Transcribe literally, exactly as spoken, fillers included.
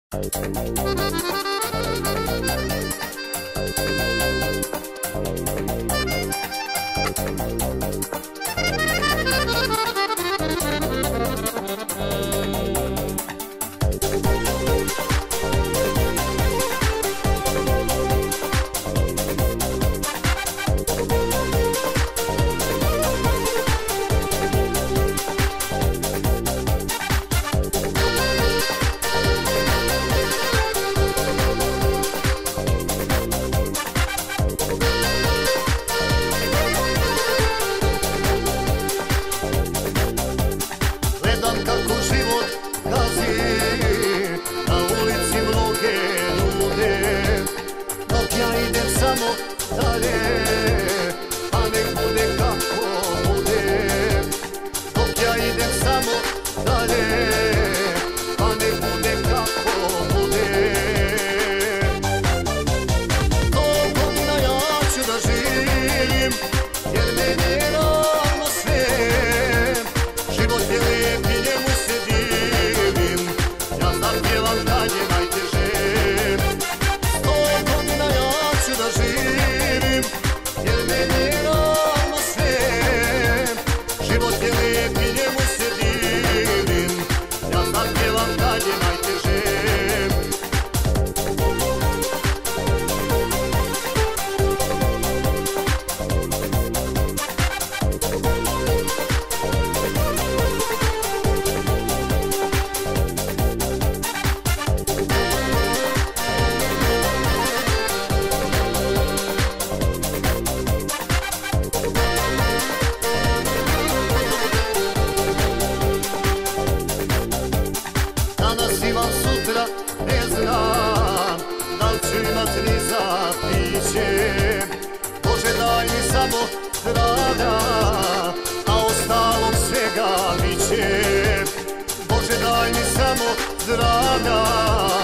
Gledam kako život gazi, na ulici mnoge ljude, dok ja idem samo dalje, a nek bude kako bude. Dok ja idem samo dalje, a nek bude kako bude. Toliko godina ja ću da živim, jer meni je ravno sve. Život je lijep i njemu se divim, ja zapjevam kad je najteže. Sto godina ja ću da živim, jer meni je ravno sve. Život je lijep i njemu se divim, ja zapjevam kad je najteže. Danas imam, sutra ne znam, da li ću imat ni za piće. Bože daj mi samo zdravlja, a ostalom svega biće. Bože daj mi samo zdravlja,